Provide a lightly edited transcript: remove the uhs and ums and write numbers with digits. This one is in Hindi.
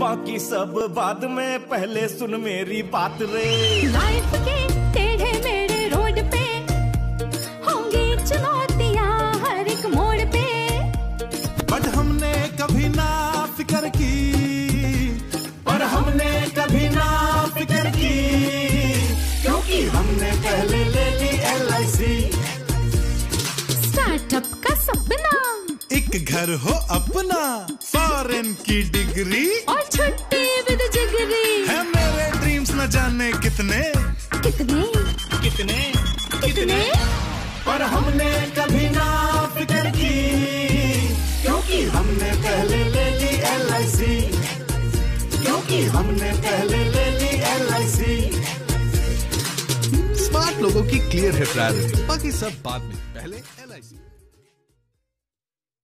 बाकी सब बाद में, पहले सुन मेरी बात रे। लाइफ के टेढ़े मेढ़े रोड पे होंगी चुनौतियां हर एक मोड़ पे, बट हमने कभी ना फिक्र की, पर हमने कभी ना फिक्र की, क्योंकि हमने पहले ले ली LIC। स्टार्टअप का सपना, एक घर हो अपना, फॉरेन की डिग्री और छुट्टी विद जिगरी, है मेरे ड्रीम्स न जाने कितने कितने कितने कितने, पर हमने कभी ना फिक्र की, क्योंकि हमने पहले ले ली LIC, क्योंकि हमने पहले ले ली LIC। स्मार्ट लोगों की क्लियर है प्रायोरिटी, बाकी सब बाद में, पहले LIC।